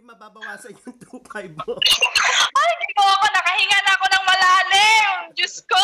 mababawasan yung 2.5 mo. Ay, hindi ko ako. Nakahinga na ako ng malalim. Diyos ko.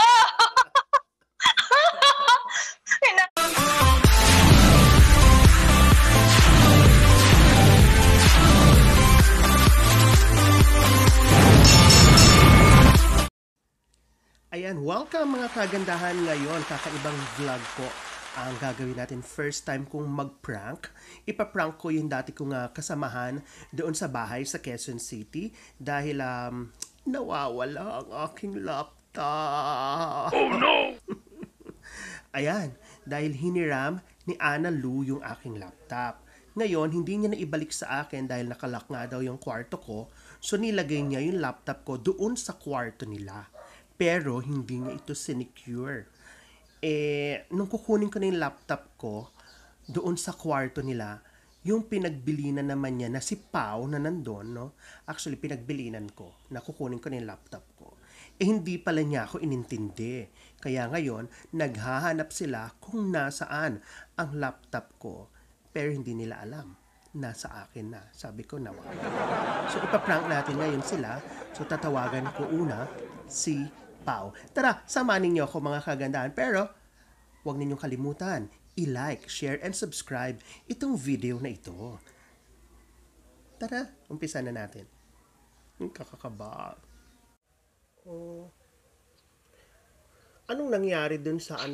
Ayan, welcome mga kagandahan ngayon. Kakaibang vlog po ang gagawin natin. First time kong mag-prank. Ipaprank ko yung dati kong kasamahan doon sa bahay sa Quezon City dahil nawawala ang aking laptop. Oh no! Ayan, dahil hiniram ni Ana Lu yung aking laptop. Ngayon, hindi niya na ibalik sa akin dahil nakalock nga daw yung kwarto ko. So nilagay niya yung laptop ko doon sa kwarto nila. Pero hindi niya ito sinecure. Nung kukunin ko na yung laptop ko doon sa kwarto nila, yung pinagbilinan naman niya na si Pao na nandun, no? Actually, pinagbilinan ko na kukunin ko na yung laptop ko. Hindi pala niya ako inintindi. Kaya ngayon, naghahanap sila kung nasaan ang laptop ko. Pero hindi nila alam. Nasa akin na. Sabi ko, nawala. So, ipaprank natin ngayon sila. So, tatawagan ko una si Pao. Tara, samanin niyo ako mga kagandahan. Pero, huwag ninyong kalimutan, i-like, share, and subscribe itong video na ito. Tara, umpisa na natin. Kakakaba. Anong nangyari dun sa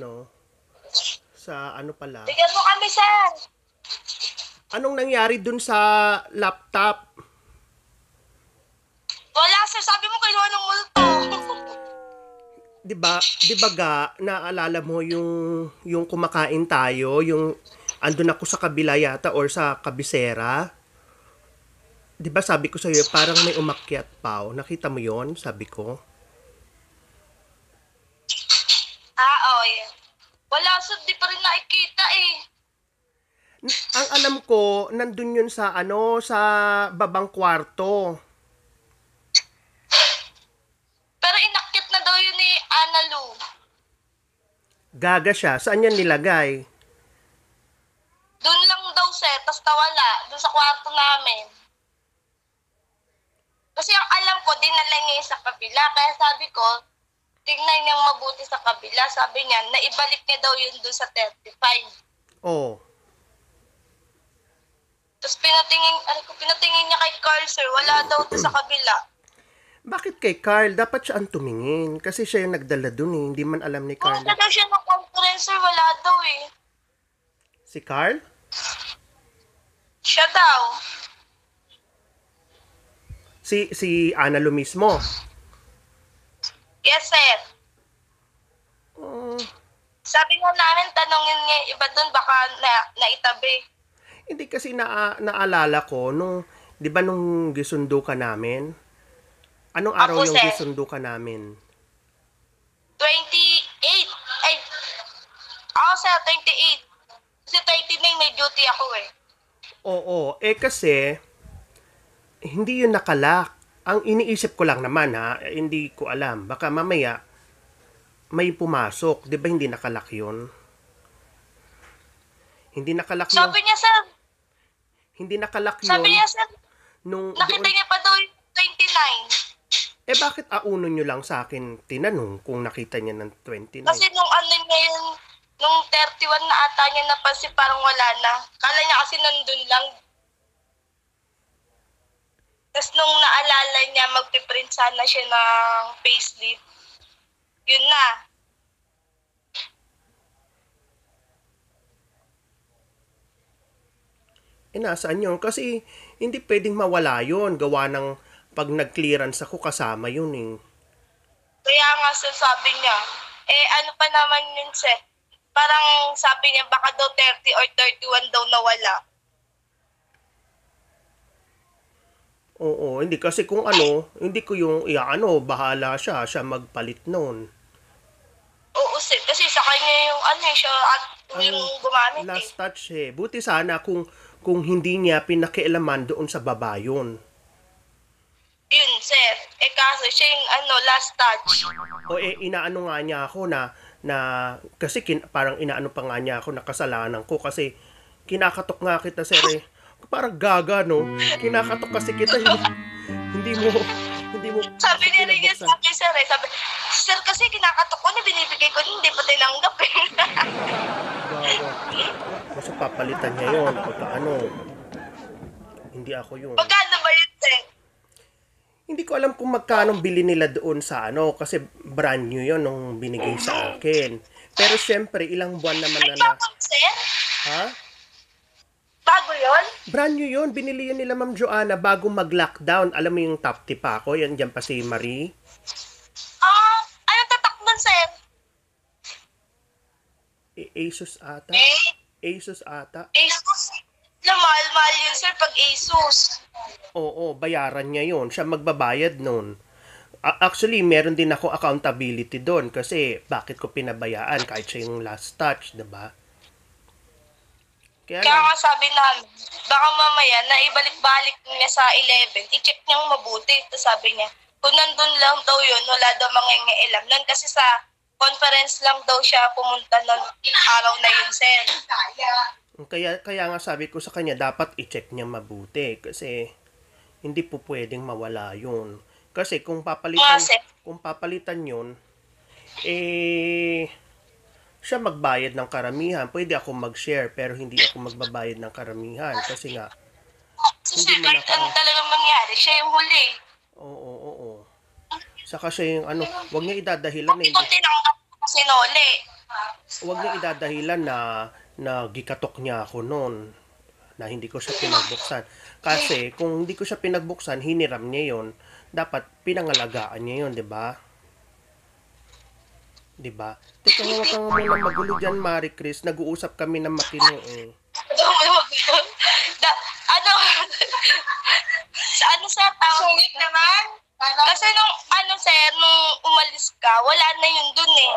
pala? Bigyan mo kami, sir. Anong nangyari dun sa laptop? Wala, sir. Sabi mo kinuha ng multo. Di ba naalala mo yung kumakain tayo, yung andun ako sa kabila yata or sa kabisera? Di ba sabi ko sa iyo parang may umakyat pa. Nakita mo yon? Sabi ko. Yeah. Wala, sir. Di pa rin nakikita eh. Ang alam ko, nandun yun sa sa babang kwarto. Pero inakyat na daw yun ni Ana Lu. Gaga siya. Saan yan nilagay? Doon lang daw, sir. Tapos nawala. Doon sa kwarto namin. Kasi ang alam ko, dinala niya sa kabila. Kaya sabi ko, tingnan niyang mabuti sa kabila. Sabi niya, naibalik niya daw yun doon sa 35. Oh. Tapos pinatingin niya kay Carl, sir. Wala daw doon sa kabila. Bakit kay Carl? Dapat siya ang tumingin. Kasi siya yung nagdala dun eh. Hindi man alam ni Carl. Pumunta daw siya ng conference, sir. Wala daw eh. Si Carl? Siya daw. Si Ana Lu mismo? Yes, sir. Sabi nga namin, tanongin niya iba doon, baka naitabi. Hindi kasi naalala ko, di ba nung gisundo ka namin? Anong araw yung gisundo ka namin? 28. Ay, ako sir, 28. Kasi 29 may duty ako eh. Oo, kasi, hindi yun nakalak. Ang iniisip ko lang naman hindi ko alam. Baka mamaya, may pumasok. Di ba hindi nakalak yun? Hindi nakalak yun. Sabi niya sir. Hindi nakalak yun. Sabi niya sir. Nakita doon, niya pa daw yung 29. Bakit auno nyo lang sa akin tinanong kung nakita niya ng 29? Kasi nung niya yun, nung 31 na ata niya napansin parang wala na. Kala niya kasi nandun lang. Tapos nung naalala niya, magpiprint sana siya ng payslip. Yun na. Nasaan yun? Kasi hindi pwedeng mawala yun. Gawa ng pag nag-clearance ako, kasama yun eh. Kaya nga sabi niya, ano pa naman yun, sir? Parang sabi niya, baka daw 30 or 31 daw nawala. Oo, hindi kasi kung hindi ko yung, bahala siya magpalit noon. Oo, sir. Kasi sa kanya yung siya at yung gumamit last touch eh. Buti sana kung hindi niya pinakialaman doon sa baba yun. Yun, sir. Kaso siya yung last touch. Inaano nga niya ako na kasi parang inaano pa nga niya ako na kasalanan ko kasi kinakatok nga kita, sir eh. parang gaga, no? Kinakatok kasi kita, hindi mo, hindi mo, Sabi niya rin yun pinabuksan. sa akin, sir eh. Sabi, sir kasi kinakatok ko na, binibigay ko, hindi pa tinanggap eh. Gaga. Kasi papalitan niya yun, pagka ano, hindi ako yun. Magkano ba yun, sir? Hindi ko alam kung magkano bili nila doon sa ano, kasi brand new yun nung binigay sa akin. Pero syempre, ilang buwan naman Ay, na na, bakit, sir? ha? Bago yun? Brand new yun, binili yun nila Ma'am Joanna bago mag-lockdown. Alam mo yung top tip ako, yan dyan pa si Marie. Anong tatak nun, sir? Asus ata? Asus ata? Asus. Mahal-mahal yun, sir, pag Asus. Oo, bayaran niya yun. Siya magbabayad nun. Actually, meron din ako accountability doon kasi bakit ko pinabayaan kahit siya yung last touch, diba? Kaya Kaya lang, nga sabi namin, baka mamaya na ibalik-balik niya sa 11, i-check niyang mabuti. Tapos sabi niya, kung nandun lang daw yun, wala daw mangyayailam nun. Kasi sa conference lang daw siya pumunta nun araw na yun, sir. kaya nga sabi ko sa kanya, dapat i-check niya mabuti kasi hindi po pwedeng mawala yun. Kasi kung papalitan yun, siya magbayad ng karamihan. Pwede ako mag-share pero hindi ako magbabayad ng karamihan kasi nga, So, sir, kahit ano talagang mangyari, siya yung huli. oo. Saka siya yung ano, wag niya idadahilan na Kung tinanggap ko kasi noli. wag niya idadahilan na gikatok niya ako noon na hindi ko siya pinagbuksan. Kasi kung hindi ko siya pinagbuksan, hiniram niya yon. Dapat pinangalagaan niya yon, 'di ba? 'Di ba? Teka, huwag kang muna magulo diyan, Marie Chris. Nag-uusap kami ng matino eh. Ano? Ano sa tawag naman? Kasi nung umalis ka, wala na yun dun eh.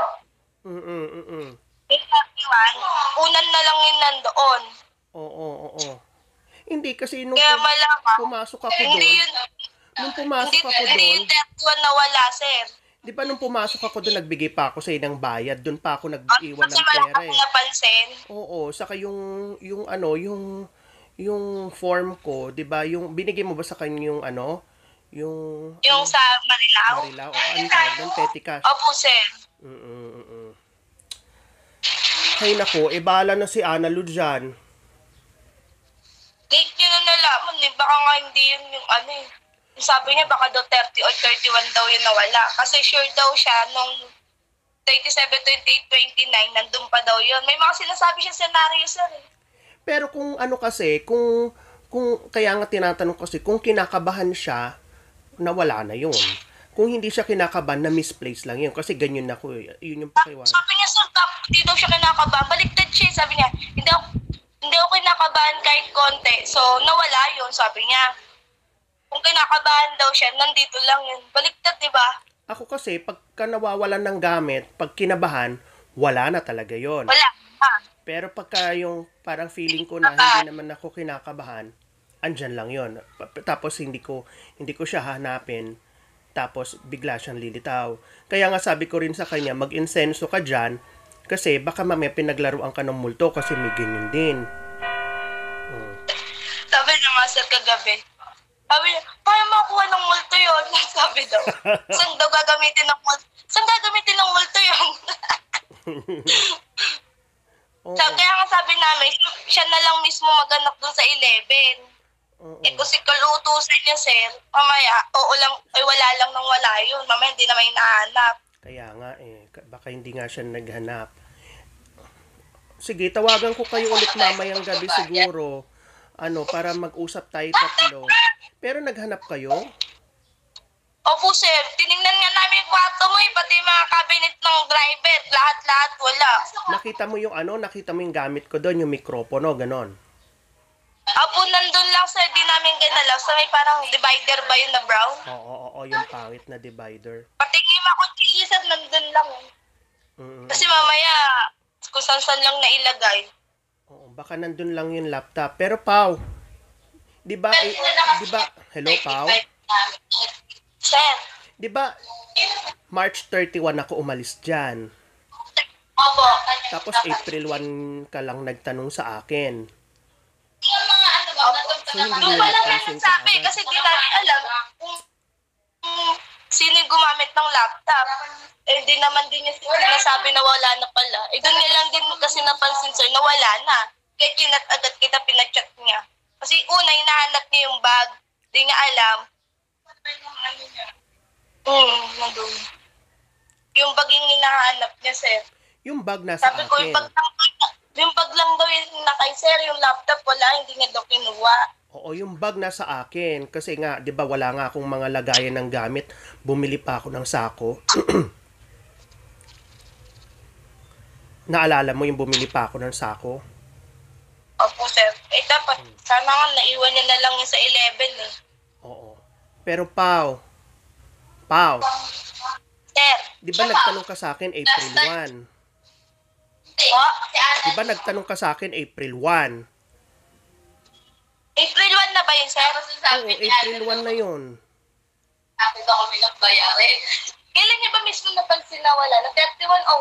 Yung 31, unan na lang yun nandoon. Oo. Hindi kasi nung Kaya malama, pumasok ako hindi doon, yun, nung pumasok ako hindi doon, yung 31 na wala, sir. di ba nung pumasok ako doon, nagbigay pa ako sa ng bayad, doon pa ako nag-iwan Kasi ng wala pera ka eh. napansin. Oo, saka yung form ko, 'di ba? Yung binigay mo ba sa kanya yung Yung sa Marilao. Marilao, ano tawag doon? Petty cash. Opo, sir. Hay nako, bahala na si Ana Lu dyan. Late nyo na nalaman eh. Baka nga hindi yun yung ano eh. Yung sabi niya baka daw 30 or 31 daw yun nawala. Kasi sure daw siya nung 27, 28, 29, nandun pa daw yun. May mga sinasabi siya scenario, sir eh. Pero kung ano kasi, kung kaya nga tinatanong kasi, kung kinakabahan siya, nawala na yun. Kung hindi siya kinakabahan, na misplace lang yun. Kasi ganyan ako eh. Yun yung pakiwan. Sabi niya, sir, hindi daw siya kinakabahan. Baliktad siya. Sabi niya, hindi ako kinakabahan kahit konti. So, nawala yun, sabi niya. Kung kinakabahan daw siya, nandito lang yun. Baliktad, di ba? Ako kasi, pagka nawawalan ng gamit, pag kinabahan, wala na talaga yon. Wala. Pero pagka yung parang feeling ko na hindi naman ako kinakabahan, andyan lang yon. Tapos hindi ko siya hanapin. Tapos bigla siyang lilitaw. Kaya nga sabi ko rin sa kanya, mag-insenso ka dyan. Kasi baka mamaya pinaglaruan ka ng multo kasi may ganyan din. Sabi niya nga, sir, kagabi. Sabi niya, paano makuha ng multo yun? Sabi daw. Saan daw gagamitin ng multo? Saan gagamitin ng multo yun? Oo. So, kaya nga sabi namin, siya na lang mismo maganap dun sa 11. Oo. Eh kung si kalutusin niya, sir, mamaya, wala lang nang wala yun. Mamaya hindi naman hinahanap. Kaya nga baka hindi nga siya naghanap. Sige, tawagan ko kayo ulit mamayang gabi siguro. Para mag-usap tayo tatlo. Pero naghanap kayo? Opo, sir. Tinignan nga namin yung kwarto mo pati mga cabinet ng driver. Lahat-lahat wala. Nakita mo yung gamit ko doon, yung mikropono, ganon. Opo, nandun lang, sir. Di namin ginalaw. So, may parang divider ba yun na brown? Oo, yung pangit na divider. Pati yung mga kutsilyo, sir, nandun lang. Kasi mamaya, kung saan lang nailagay. Oo, baka nandun lang yung laptop. Pero Pau, di ba, hello Pau? Sir. Di ba, March 31 ako umalis dyan. Opo. Tapos April 1 ka lang nagtanong sa akin. Yung mga So, hindi Doon niyo pa lang yan napansin nagsabi kaagad. kasi di namin alam kung sino yung gumamit ng laptop. Eh, di naman din yung sinasabi na wala na pala. Eh, doon niya lang din kasi napansin, sir, na wala na. Kaya chinat agad kita, pinachat niya. Kasi una, hinahanap niya yung bag. Di niya alam. Nandun. Yung bag yung hinahanap niya, sir. Yung bag nasa Sabi ko, akin. yung bag lang daw yung nakay, sir. Yung laptop, wala, hindi niya daw kinuha. Oo, yung bag nasa akin. Kasi nga, di ba wala nga akong mga lagayan ng gamit. Bumili pa ako ng sako. Naalala mo yung bumili pa ako ng sako? Opo, sir. Eh, dapat, sana nga naiwan niya na lang yung sa 11, eh. Oo. Pero Pao, Sir. di ba nagtanong ka sa akin April 1? Po? Di ba nagtanong ka sa akin April 1? April 1 na ba yun, sir? Oo, April 1 na yun. Sabi ko kami nagbayarin. Kailan niya ba mismo napansin na wala? Na 31 o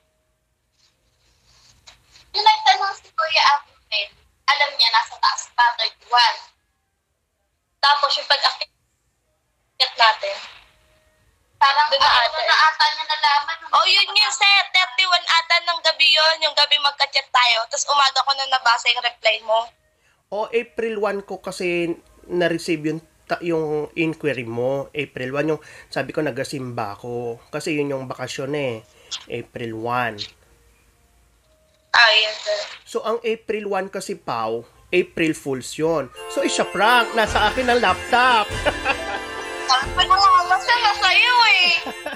1? Yung nagtanong si Kuya Apple, alam niya nasa taas pa, 31. Tapos yung pag-akit natin, parang doon na ata niya nalaman. Oh, yun yun, sir. 31 ata ng gabi yun. Yung gabi magka-chat tayo. Tapos umaga ko na nabasa yung reply mo. O April 1 ko kasi na-receive yung inquiry mo. April 1 yung sabi ko nagasimba ako. Kasi yun yung bakasyon eh. April 1. Ah, yes, sir. So ang April 1 kasi Pao, April Fools yun. So isya prank. Nasa akin ang laptop. Sabi ko nga masaya sa'yo eh.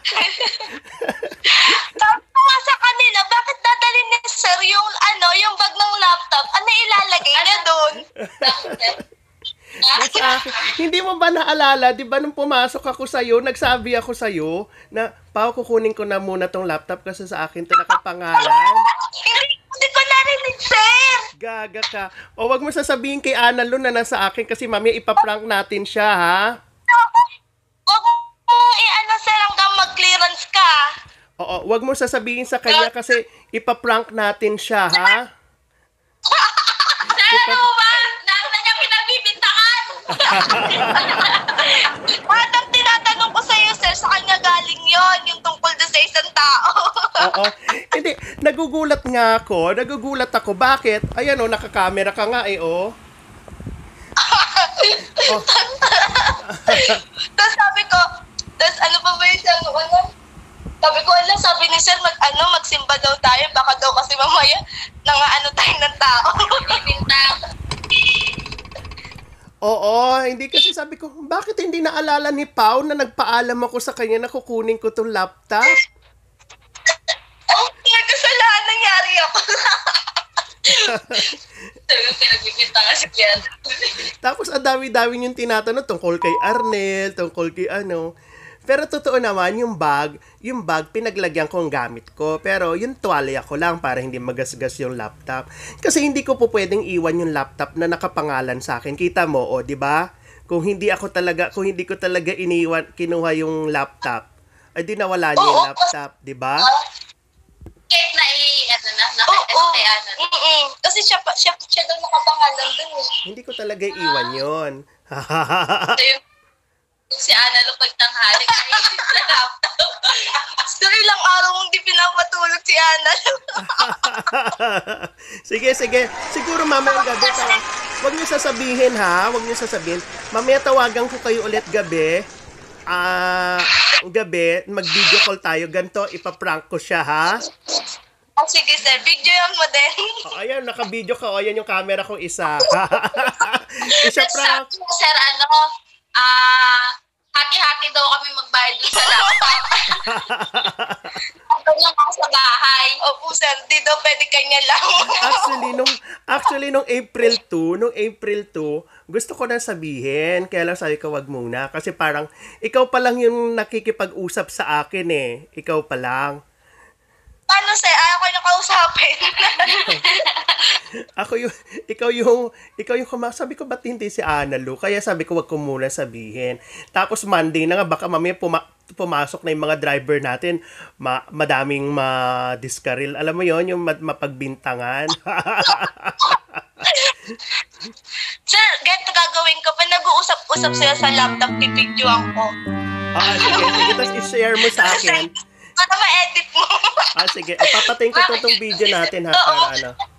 Sabi ko nga sa kanila, bakit dadalhin ni sir yung bag ng laptop? Ano ilalagay niya doon? Nasa akin. Hindi mo ba naalala, di ba nung pumasok ako sa'yo, nagsabi ako sa'yo na, Pao, kukunin ko na muna tong laptop kasi sa akin ito nakapangalan. Hindi ko narinig, sir. Gaga ka. O wag mo sasabihin kay Ana Lu na nasa akin kasi mamaya ipaprank natin siya, ha? Huwag mo sir, hanggang mag-clearance ka. Oo, wag mo sasabihin sa kanya kasi ipaprank natin siya, ha? Sir, ano ba? Nasa niya pinagbibintangan. Madam, tinatanong ko sa'yo, sir, sa kanya galing yon yung tungkol doon sa isang tao. Oo. Hindi, nagugulat ako. Bakit? Ayan o, nakakamera ka nga eh, oh. Tapos sabi ko, ano pa ba yung sabi ko, sabi ni sir, magsimba daw tayo, baka daw kasi mamaya, tayo ng tao. Bibintang. Oo, hindi kasi sabi ko, bakit hindi naalala ni Pao na nagpaalam ako sa kanya na kukunin ko tong laptop? Oh, may kasalanan, nangyari ako. Pinagbibintangan si Kian. Tapos ang dami-dami yung tinatanong tungkol kay Arnel, tungkol kay ano. Pero totoo naman, yung bag, pinaglagyan ko ang gamit ko. Pero yung tuwalya ko lang para hindi magasgas yung laptop. Kasi hindi ko po pwedeng iwan yung laptop na nakapangalan sa akin. Kita mo, o, di ba? Kung hindi ko talaga kinuha yung laptop, ay di nawala niya yung laptop, di ba? Kahit kay Ana. Kasi siya daw nakapangalan dun eh. Hindi ko talaga iwan yon. Si Ana nung pagtanghali kahit sa laptop. So, ilang araw mong di pinapatulog si Ana. Sige. Siguro mamayang gabi. Huwag niyo sasabihin, ha? Mamaya tawagan ko kayo ulit gabi. Mag-video call tayo. Ganto, ipaprank ko siya, ha? Oh, sige, sir. Videoan mo din. Ayan, naka-video ka. Ayan yung camera ko isa. Isa prank. Sir, hati-hati daw kami magbayad dun sa laptop. Ako lang ako sa bahay. Opo, sir. Di daw pwede kanya lang. Actually, nung April 2, gusto ko na sabihin. Kaya lang sabi ko, wag muna. Kasi parang, ikaw pa lang yung nakikipag-usap sa akin eh. Ikaw pa lang. Paano, sir? Ayaw ko yung kausapin. Ikaw yung sabi ko, ba't hindi si Ana Lu? Kaya sabi ko, wag ko muna sabihin. Tapos Monday na nga, baka mamaya pumasok na yung mga driver natin, madaming madiskaril. Alam mo yon yung mapagbintangan. Sir, gagawin gagawin ko, pag nag-uusap-usap sila sa laptop, pipidyoan ko. Sige. Sige, tapos i-share mo sa akin. Para ma-edit mo. Sige. Papatayin ko itong video natin ha, Oo. para ano.